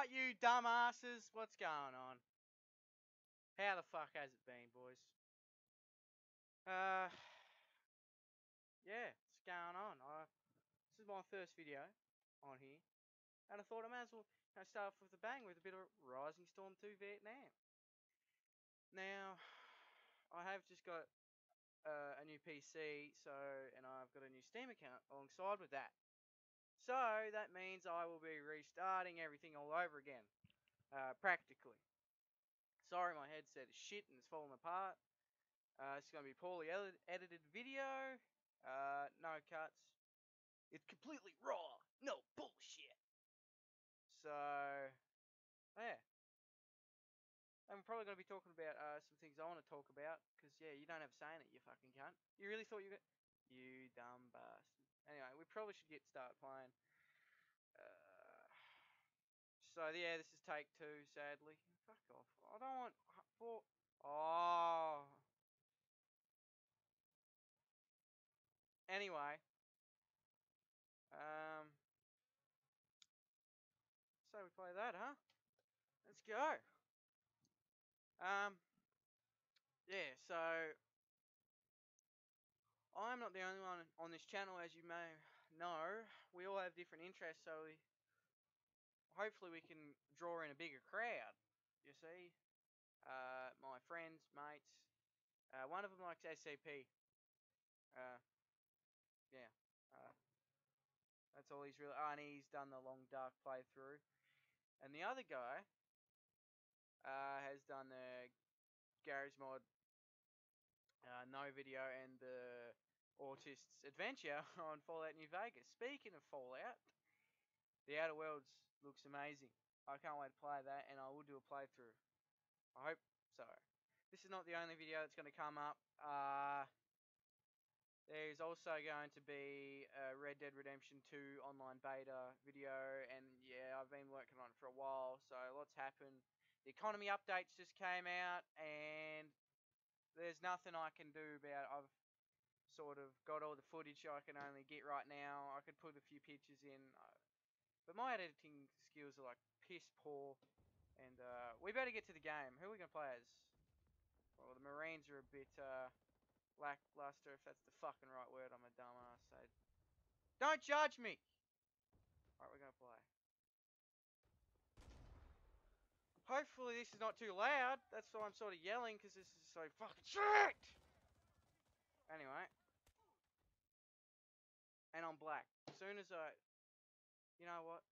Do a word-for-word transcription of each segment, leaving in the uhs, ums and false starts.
Alright, you dumbasses, what's going on? How the fuck has it been, boys? Uh, yeah, what's going on? I, this is my first video on here, and I thought I might as well you know, start off with a bang with a bit of Rising Storm two Vietnam. Now, I have just got uh, a new P C, so and I've got a new Steam account alongside with that. So that means I will be restarting everything all over again, uh, practically. Sorry, my headset is shit and it's falling apart. Uh, it's going to be poorly ed edited video. Uh, no cuts. It's completely raw. No bullshit. So, yeah. And we're probably going to be talking about uh, some things I want to talk about. Because, yeah, you don't have a say in it, you fucking cunt. You really thought you got... You dumb bastard. Anyway, we probably should get started playing. Uh, so, yeah, this is take two, sadly. Fuck off. I don't want... Four... Oh... Anyway. Um... So we play that, huh? Let's go. Um, yeah, so I'm not the only one on this channel, as you may know. We all have different interests, so we, hopefully we can draw in a bigger crowd, you see. Uh, my friends, mates. Uh, one of them likes S C P. Uh, yeah. Uh, that's all he's really... Oh, and he's done the long dark playthrough. And the other guy uh, has done the Garry's Mod uh, no video and the Autist's Adventure on Fallout New Vegas. Speaking of Fallout, the Outer Worlds looks amazing. I can't wait to play that, and I will do a playthrough. I hope so. This is not the only video that's going to come up. Uh, there's also going to be a Red Dead Redemption two online beta video, and yeah, I've been working on it for a while, so lots happened. The economy updates just came out, and there's nothing I can do about it. I've sort of got all the footage I can only get right now. I could put a few pictures in, uh, but my editing skills are like piss poor. And uh, we better get to the game. Who are we gonna play as? Well, the Marines are a bit uh, lackluster, if that's the fucking right word. I'm a dumbass. So don't judge me. All right, we're gonna play. Hopefully this is not too loud. That's why I'm sort of yelling, because this is so fucking shit. Anyway. And I'm black. As soon as I... You know what?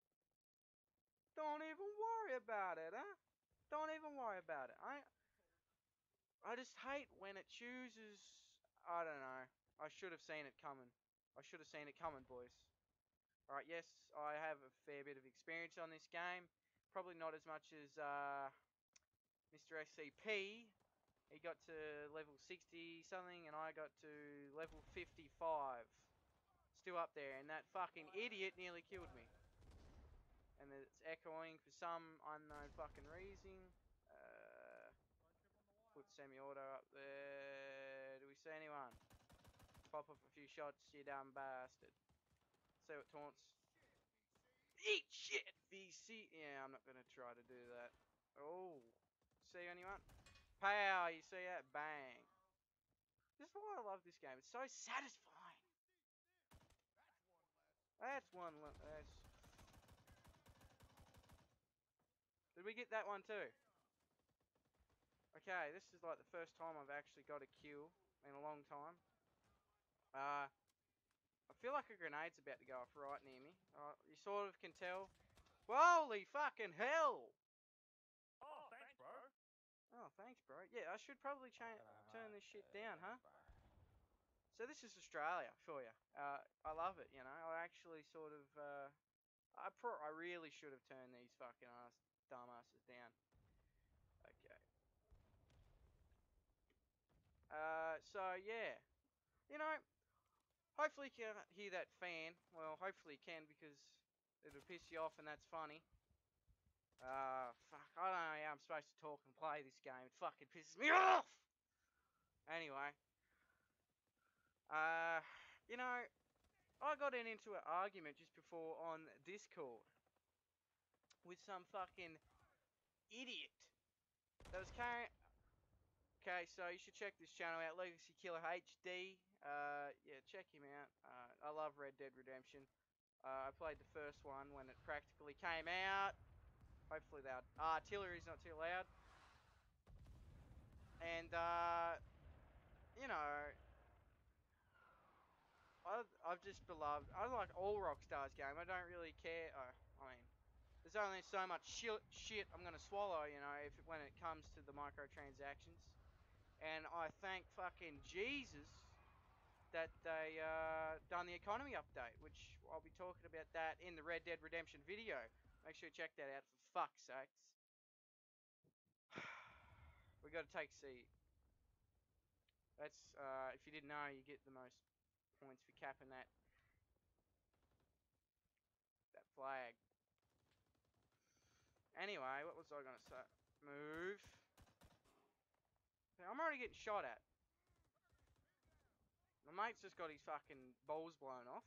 Don't even worry about it, huh? Don't even worry about it. I I just hate when it chooses... I don't know. I should have seen it coming. I should have seen it coming, boys. Alright, yes, I have a fair bit of experience on this game. Probably not as much as uh, Mister S C P. He got to level sixty something, and I got to level fifty-five. Still up there, and that fucking idiot nearly killed me. And it's echoing for some unknown fucking reason. Uh, put semi-auto up there. Do we see anyone? Pop off a few shots, you dumb bastard. See what taunts. Eat shit, V C. Yeah, I'm not gonna try to do that. Oh, see anyone? Pow, you see that? Bang. This is why I love this game. It's so satisfying. That's one. That's. Did we get that one too? Okay, this is like the first time I've actually got a kill in a long time. Uh, I feel like a grenade's about to go off right near me. Uh, you sort of can tell. Holy fucking hell! Oh, thanks, bro. Oh, thanks, bro. Yeah, I should probably change, turn this shit down, huh? So this is Australia for you. Uh, I love it, you know. I actually sort of, uh, I pro I really should have turned these fucking ass dumbasses down. Okay. Uh, so yeah, you know, hopefully you can hear that fan. Well, hopefully you can, because it'll piss you off, and that's funny. Uh, fuck, I don't know how I'm supposed to talk and play this game. It fucking pisses me off! Anyway. Uh, you know, I got in into an argument just before on Discord with some fucking idiot that was carrying. Okay, so you should check this channel out, Legacy Killer H D. Uh, yeah, check him out. Uh, I love Red Dead Redemption. Uh, I played the first one when it practically came out. Hopefully the artillery's not too loud. And, uh, you know, I, I've just beloved, I like all Rockstar's game. I don't really care. Oh, I mean, there's only so much shit, shit I'm going to swallow, you know, if when it comes to the microtransactions. And I thank fucking Jesus that they uh, done the economy update, which I'll be talking about that in the Red Dead Redemption video. Make sure you check that out for fuck's sakes. We got to take a seat. That's uh, if you didn't know, you get the most points for capping that that flag. Anyway, what was I gonna say? Move. I'm already getting shot at. My mate's just got his fucking balls blown off.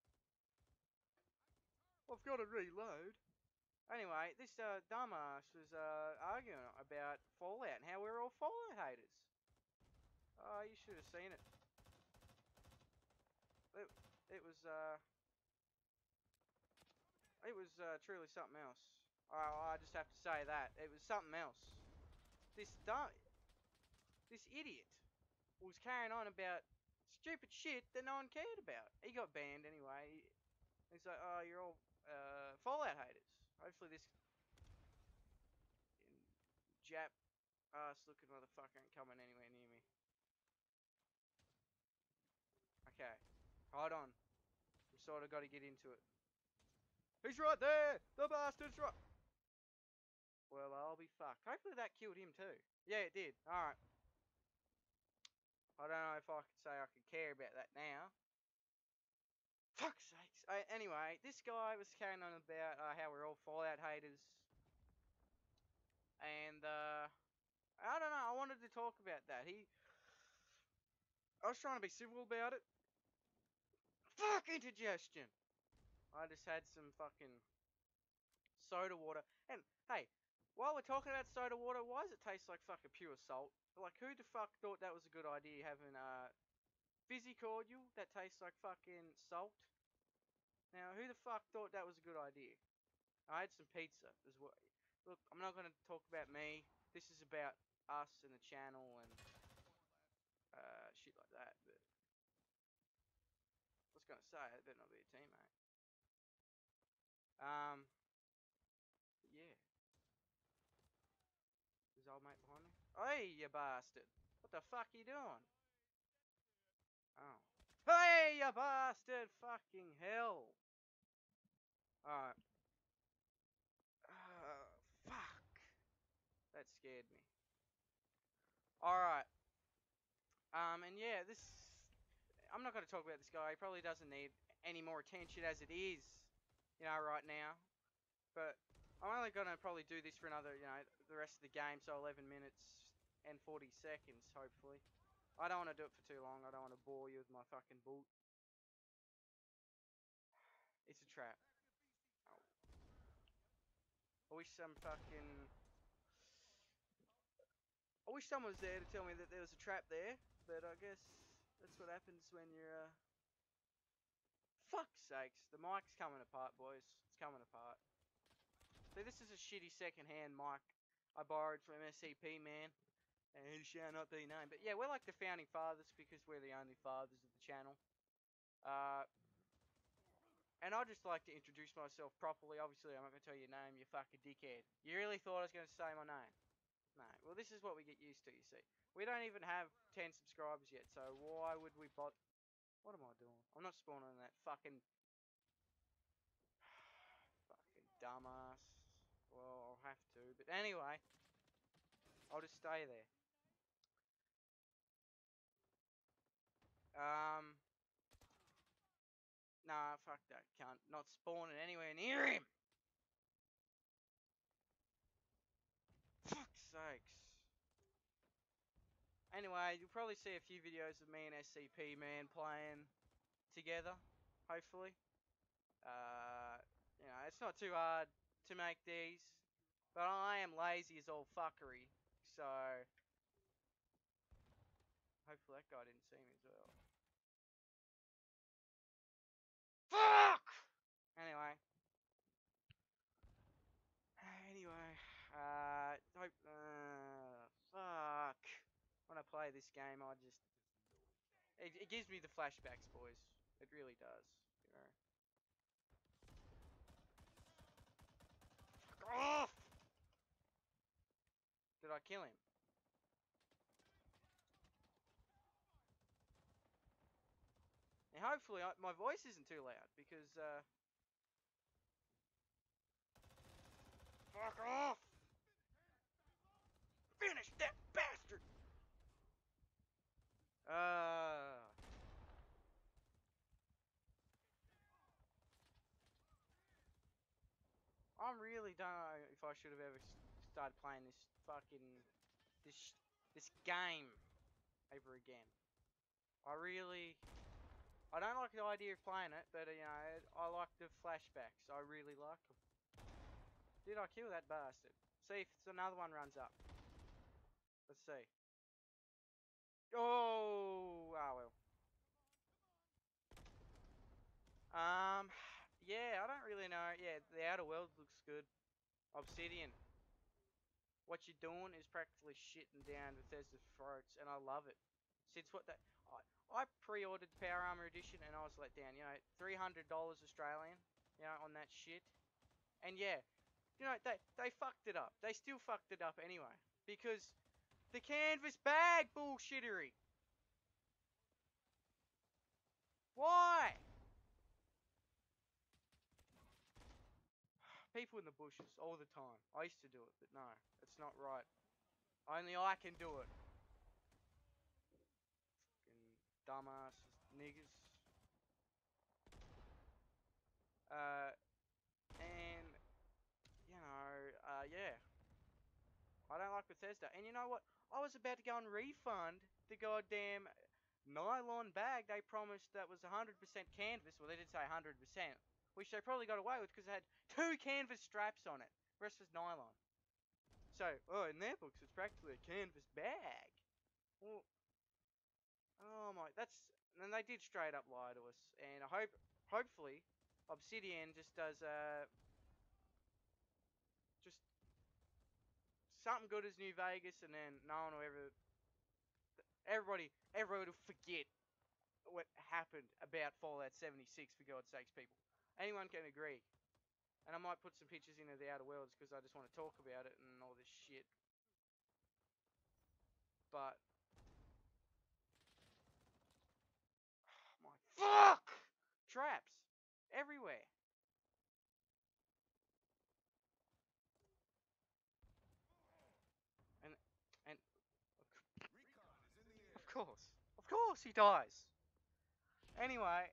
I've got to reload. Anyway, this uh, dumbass was uh, arguing about Fallout and how we're all Fallout haters. Oh, you should have seen it. It, it was uh, it was uh, truly something else. I, I just have to say that it was something else. This dumb, this idiot was carrying on about stupid shit that no one cared about. He got banned anyway. He's like, oh, you're all uh, Fallout haters. Hopefully this Jap ass looking motherfucker ain't coming anywhere near me. Okay, hold on. We sort of got to get into it. He's right there! The bastard's right! Well, I'll be fucked. Hopefully that killed him too. Yeah, it did. Alright. I don't know if I could say I could care about that now. Fuck's sakes. Uh, anyway, this guy was carrying on about uh, how we're all Fallout haters. And, uh... I don't know, I wanted to talk about that. He... I was trying to be civil about it. Fuck indigestion! I just had some fucking soda water. And, hey, while we're talking about soda water, why does it taste like fucking pure salt? Like, who the fuck thought that was a good idea, having a fizzy cordial that tastes like fucking salt? Now, who the fuck thought that was a good idea? I had some pizza as well. Look, I'm not going to talk about me. This is about us and the channel and uh, shit like that. But I was going to say, it better not be a teammate. Um, yeah. Is old mate behind me? Hey, you bastard! What the fuck are you doing? Oh. Hey, you bastard! Fucking hell! Alright. Uh, fuck. That scared me. Alright. Um, and yeah, this... I'm not going to talk about this guy. He probably doesn't need any more attention as it is, you know, right now. But I'm only going to probably do this for another, you know, the rest of the game, so eleven minutes and forty seconds, hopefully. I don't want to do it for too long. I don't want to bore you with my fucking boot. It's a trap. Oh. I wish some fucking... I wish someone was there to tell me that there was a trap there, but I guess that's what happens when you're, uh... Fuck's sakes, the mic's coming apart, boys. It's coming apart. See, this is a shitty second-hand mic I borrowed from S C P, man. And who shall not be named. But yeah, we're like the founding fathers because we're the only fathers of the channel. Uh... And I'd just like to introduce myself properly. Obviously, I'm not going to tell you your name, you fucking dickhead. You really thought I was going to say my name? No. Well, this is what we get used to, you see. We don't even have ten subscribers yet, so why would we bot... What am I doing? I'm not spawning on that fucking... fucking dumbass. Well, I'll have to. But anyway, I'll just stay there. Um... Nah, fuck that cunt. Not spawning anywhere near him! Fuck's sakes. Anyway, you'll probably see a few videos of me and S C P, man, playing together, hopefully. Uh, you know, it's not too hard to make these, but I am lazy as all fuckery, so hopefully that guy didn't see me as well. Fuck! Anyway. Anyway, uh, hope, uh, fuck. When I play this game, I just, it, it gives me the flashbacks, boys. It really does, you know. Fuck off! Did I kill him? And hopefully I, my voice isn't too loud, because, uh... Fuck off! Finish that bastard! Uh... I really don't know if I should have ever started playing this fucking... This, this game ever again. I really... I don't like the idea of playing it, but, you know, I like the flashbacks. I really like them. Did I kill that bastard? See if another one runs up. Let's see. Oh, ah well. Um, yeah, I don't really know. Yeah, the Outer World looks good. Obsidian. What you're doing is practically shitting down Bethesda's throats, and I love it. Since what that... I, I pre-ordered the Power Armor Edition, and I was let down, you know, three hundred dollars Australian, you know, on that shit. And yeah, you know, they, they fucked it up. They still fucked it up anyway. Because the canvas bag bullshittery. Why? People in the bushes all the time. I used to do it, but no, it's not right. Only I can do it. Fucking dumbasses, niggers. Uh, and, you know, uh, yeah. I don't like Bethesda. And you know what? I was about to go and refund the goddamn nylon bag they promised that was one hundred percent canvas. Well, they did say one hundred percent, which they probably got away with because it had two canvas straps on it. The rest was nylon. So, oh, in their books, it's practically a canvas bag. Well, oh my, that's, and they did straight up lie to us. And I hope, hopefully, Obsidian just does, uh, just something good as New Vegas, and then no one will ever, everybody, everybody will forget what happened about Fallout seventy-six, for God's sakes, people. Anyone can agree. And I might put some pictures into the Outer Worlds because I just want to talk about it and all this shit. But... Oh my... Fuck! Traps! Everywhere. And... And... Of course. Of course he dies! Anyway...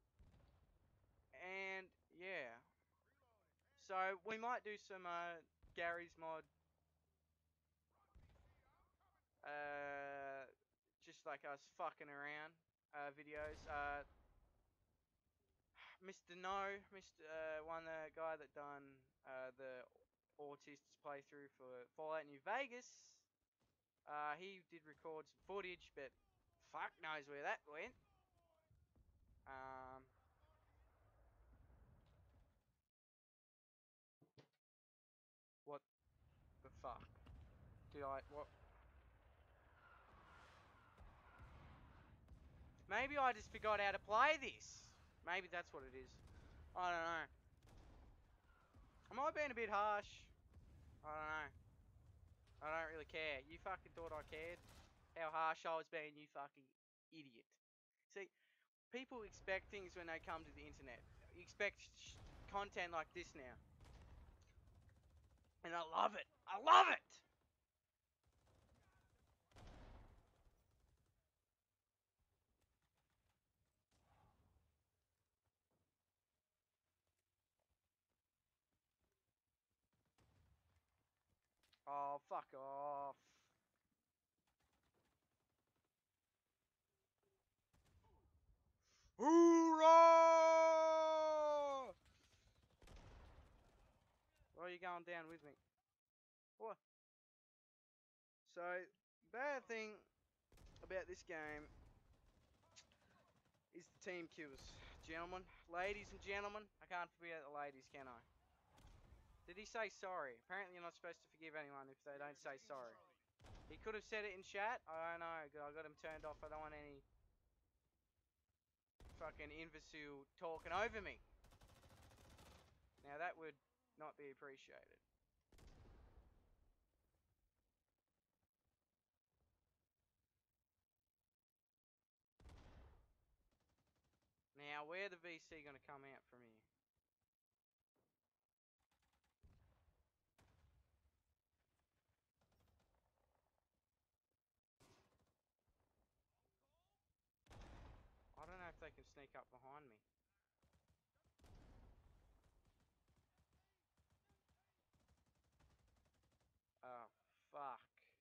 And... Yeah. So, we might do some, uh... Gary's Mod... Uh... Just like us fucking around. Uh, videos. Uh... Mister No, Mister Uh, one the guy that done uh, the Autists playthrough for Fallout New Vegas. Uh, he did record some footage, but fuck knows where that went. Um, what the fuck? Did I what? Maybe I just forgot how to play this. Maybe that's what it is. I don't know. Am I being a bit harsh? I don't know. I don't really care. You fucking thought I cared? How harsh I was being, you fucking idiot. See, people expect things when they come to the internet. You expect sh content like this now. And I love it. I love it! Oh, fuck off. Hoorah! Oh you going down with me? What? So, bad thing about this game is the team kills. Gentlemen, ladies and gentlemen, I can't forget the ladies, can I? Did he say sorry? Apparently you're not supposed to forgive anyone if they don't say sorry. He could have said it in chat. I don't know. I got him turned off. I don't want any fucking imbecile talking over me. Now that would not be appreciated. Now, where the V C gonna come out from here? I don't know if they can sneak up behind me. Oh, fuck.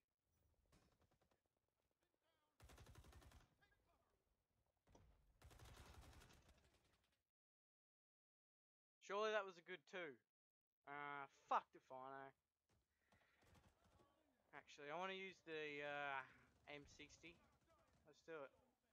Surely that was a good two. Uh, fuck Defino. Actually, I want to use the uh, M sixty. Let's do it.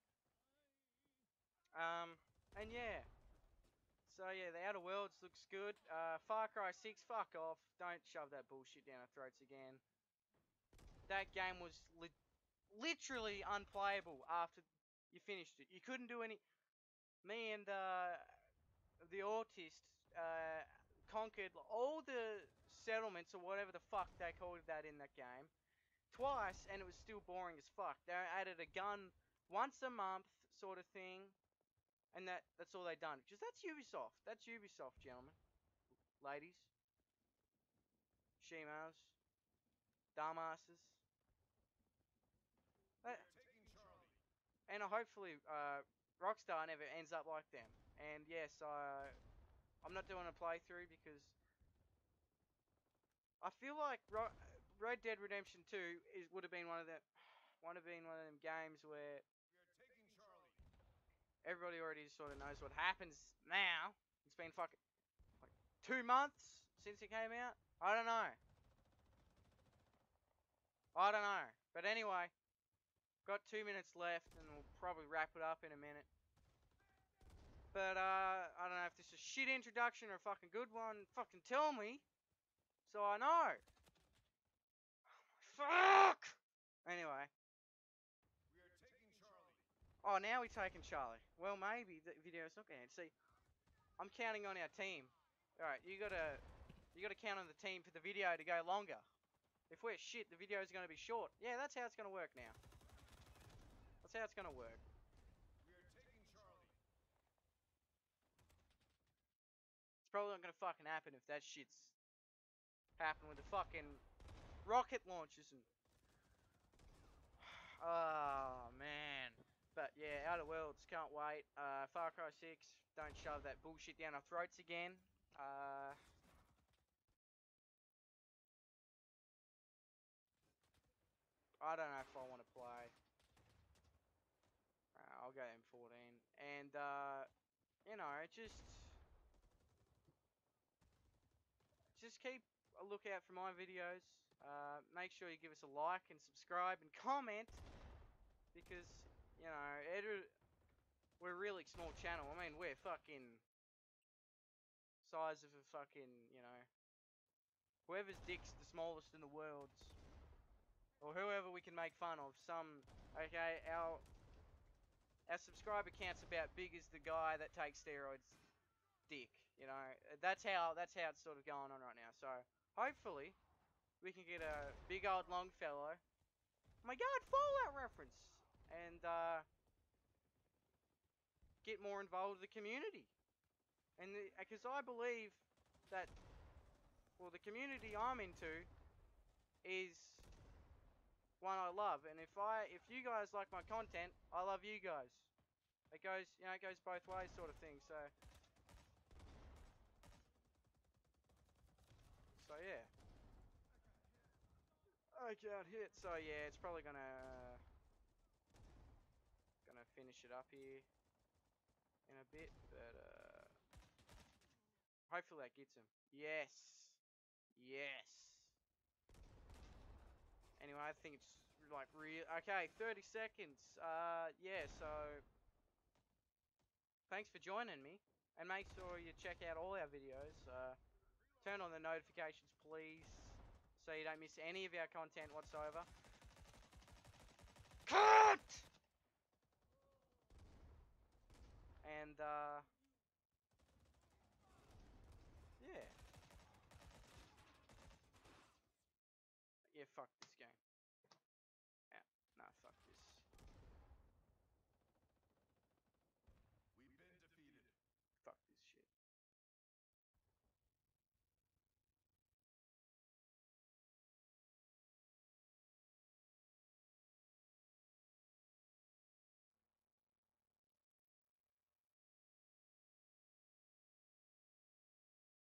Um, and yeah. So yeah, the Outer Worlds looks good. Uh, Far Cry six, fuck off. Don't shove that bullshit down our throats again. That game was li literally unplayable after you finished it. You couldn't do any... Me and uh, the autist uh, conquered all the settlements or whatever the fuck they called that in that game twice, and it was still boring as fuck. They added a gun once a month sort of thing, and that that's all they done. Because that's Ubisoft. That's Ubisoft, gentlemen, ladies, shemos, dumbasses. Uh, and uh, hopefully uh, Rockstar never ends up like them. And yes, I I'm not doing a playthrough because I feel like Ro Red Dead Redemption two is would have been one of the would have been one of them games where everybody already sort of knows what happens now. It's been fucking like two months since it came out. I don't know. I don't know. But anyway, got two minutes left, and we'll probably wrap it up in a minute. But uh, I don't know if this is a shit introduction or a fucking good one. Fucking tell me, so I know. Fuck. Anyway. Oh, now we're taking Charlie. Well, maybe the video's not going to see. I'm counting on our team. All right, you gotta, you gotta count on the team for the video to go longer. If we're shit, the video is going to be short. Yeah, that's how it's going to work now. That's how it's going to work. It's probably not going to fucking happen if that shit's happening with the fucking rocket launches and... Oh, man. But yeah, Outer Worlds, can't wait. Uh, Far Cry six, don't shove that bullshit down our throats again. Uh... I don't know if I want to play. Uh, I'll go M fourteen. And, uh, you know, just... Just keep a lookout for my videos. Uh, make sure you give us a like and subscribe and comment. Because, you know, it, we're a really small channel. I mean, we're fucking... size of a fucking, you know... Whoever's dick's the smallest in the world. Or whoever we can make fun of. Some... Okay, our... Our subscriber count's about big as the guy that takes steroids dick. You know, that's how that's how it's sort of going on right now. So hopefully we can get a big old Longfellow. Oh my God, Fallout reference, and uh, get more involved with the community. And because I believe that, well, the community I'm into is one I love, and if I if you guys like my content, I love you guys. It goes, you know, it goes both ways, sort of thing. So. So yeah. I can't hit, so yeah, it's probably gonna uh, gonna finish it up here in a bit, but uh, hopefully that gets him. Yes, I think it's like real. Okay, thirty seconds. Uh, yeah. So thanks for joining me, and make sure you check out all our videos. Uh, turn on the notifications, please, so you don't miss any of our content whatsoever. Cut! And uh, yeah, yeah. Fuck this game.